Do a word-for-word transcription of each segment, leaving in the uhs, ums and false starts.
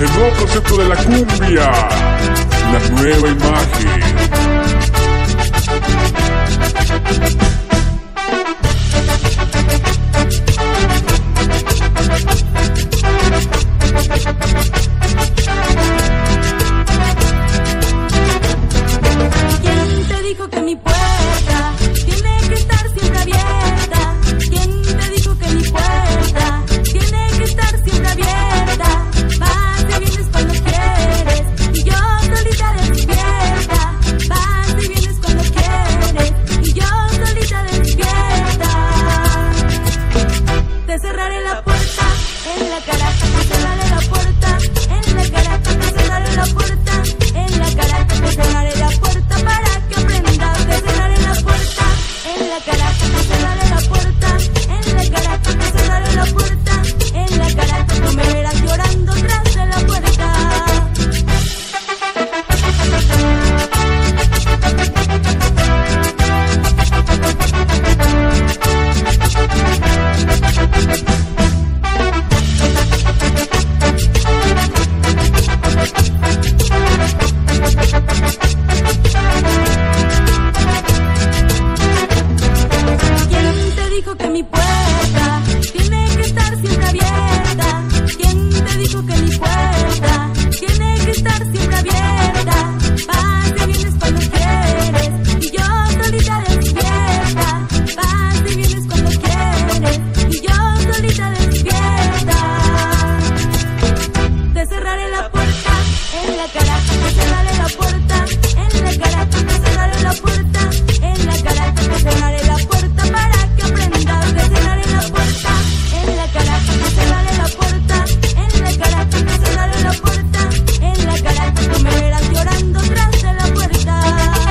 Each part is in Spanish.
el nuevo concepto de la cumbia, la nueva imagen. ¿Quién te dijo que mi puerta tiene que estar siempre abierta? ¿Quién te dijo que mi puerta tiene que estar siempre abierta? Vas y vienes cuando quieres y yo solita despierta. Vas y vienes cuando quieres y yo solita despierta. Te cerraré la puerta en la cara, te cerraré la puerta en la cara, te cerraré la puerta en la cara, te cerraré la puerta para que aprendas. Te cerraré la puerta en la cara, te cerraré la puerta en la cara, te cerraré la puerta en la cara, no me verás llorando tras de la puerta. ¿Quién te dijo que mi puerta tiene que estar siempre abierta? ¿Quién te dijo que mi puerta tiene que estar siempre abierta? Vas y vienes cuando quieres y yo solita despierta. Vas y vienes cuando quieres y yo solita despierta. Te cerraré la puerta en la cara, te cerraré la puerta en la cara, te cerraré la puerta en la cara, te cerraré la puerta para que aprendas. Te cerraré la puerta en la cara, te cerraré la puerta en la cara, te cerraré la puerta en la cara, no me verás llorando tras de la puerta.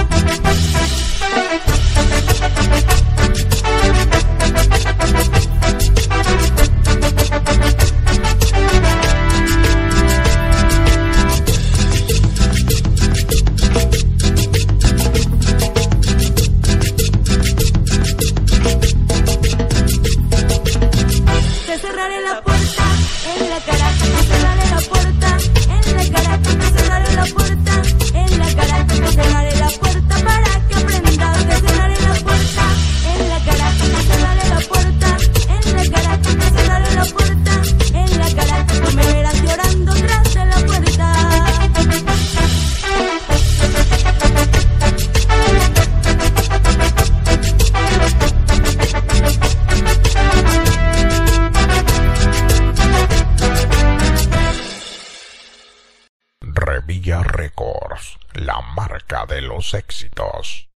Te cerraré la puerta en la cara, te cerraré la puerta en la cara, te cerraré la puerta en la cara, te cerraré la puerta para que aprendas. Te cerraré la puerta en la cara, te cerraré la puerta en la cara, te cerraré la puerta en la cara, no me verás llorando tras de la puerta. Revilla Records, la marca de los éxitos.